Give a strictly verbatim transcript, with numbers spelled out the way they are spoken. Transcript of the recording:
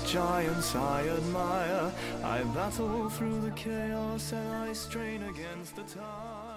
giants I admire. I battle through the chaos and I strain against the tide.